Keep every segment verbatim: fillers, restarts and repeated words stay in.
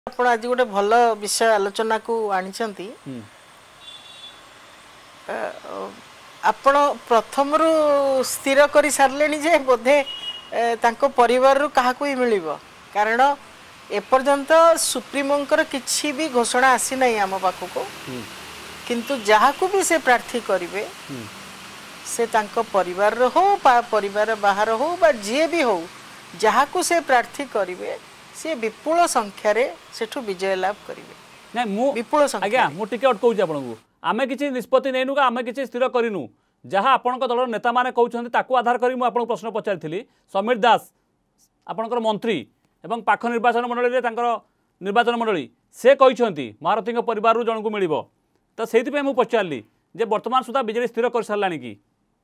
आपण आज गोटे भल विषय आलोचना को आनिछंती आपण प्रथम रु स्थिर कर सारे जे बोधे तांको परिवार रु कहा को ही मिलिबो कारण एपर्यंत सुप्रीमोंकर किछि भी घोषणा आसी नहीं आम पाखु को किंतु जहा को भी से प्रार्थी करिवे से तांको परिवार रो हो बा परिवार बाहर हो बा जे भी हो जहा को से प्रार्थी करिवे से विपुल संख्या रे सेठु विजय लाभ करिवे नै मु विपुल संख्या आज्ञा मु टिके अटकौ छी आपन को आमे किछि निष्पत्ति नैनु का आमे किछि स्थिर करिनु जहा आपन को दलर नेता माने कहउछन्ते ताकू आधार करी मु आपन प्रश्न पचारथिली समीर दास आपनकर मंत्री एवं पाख निर्वाचन मंडली रे तांकर निर्वाचन मंडली से कहिसंती महारथी के परिवार रु जण को मिलिबो त सेति पे मु पचारली जे वर्तमान सुधा बिजली स्थिर कर सारलानी की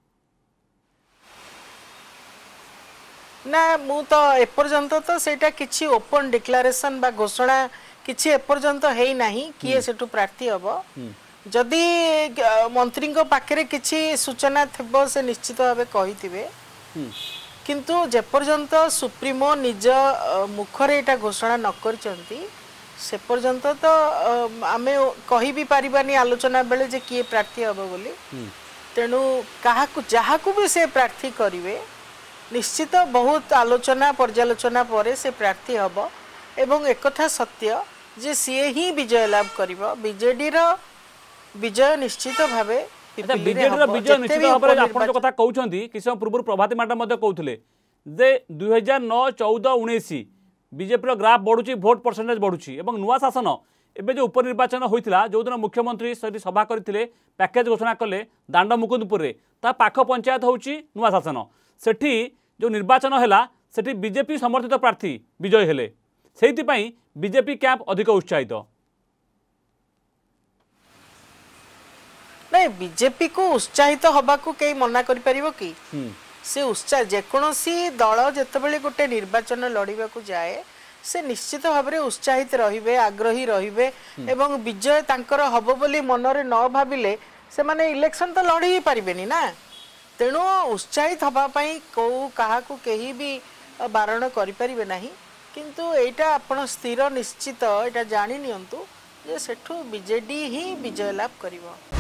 ना मु तो एपर्यंत तो सेटा किछि ओपन डिक्लेरेशन बा घोषणा किछि एपर्यंत हेई नाही किए सेटु प्रार्थी हबो जदि मंत्री को पाखरे किछि सूचना थबो से निश्चित भाबे कहिथिबे किंतु जे पर्यंत सुप्रीमो निज मुखरे एटा घोषणा न करचंती से पर्यंत तो आमे कहि भी परिबानी आलोचना बेले जे किए प्रार्थी हबो बोली तेनु काहा को जहा को भी से प्रार्थी करिवे निश्चित बहुत आलोचना पर्यालोचना पर से प्रार्थी हब एवं एकथा सत्य जे सीए ही विजय लाभ करिवो बीजेडी रो विजय निश्चित भावे बीजेडी रो विजय निश्चित भावे आपण जो कथा कहउछंती किछ पूर्व प्रभाती मैडम मध्ये कहउथले जे दो हज़ार नौ चौदह उन्नीस बीजेपी रो ग्राफ बढ़ुची वोट परसेंटेज बढ़ुची एवं नुवा शासन एबे जो उपनिर्वाचन होइतिला जो दिन मुख्यमंत्री सरी सभा करथिले पैकेज घोषणा कले दांड मुकुंदपुर रे ता पाख पंचायत होउची नुवा शासन सेठी जो निर्वाचन हैला सेठी बीजेपी समर्थित प्रार्थी विजय हेले सेति पई बीजेपी कैंप अधिक उत्साहित नहीं बीजेपी को उत्साहित हबा को कई मना करि परिबो की से उत्साह जेकोसी दल जेतेबेले गोटे निर्वाचन लड़िबा को जाए से निश्चित भाव में उत्साहित रहिबे आग्रही रहिबे एवं विजय तांकर हबो बोली मनरे न भाबिले से माने इलेक्शन तो लड़ी ही पारिबेनी ना तेणु उत्साहित हवापाई कौ क्या कहीं भी बारण करें ना किंतु एटा आपण स्थिर निश्चित एटा जानी नियंतु जे सेठु बीजेडी ही विजय लाभ करिवो।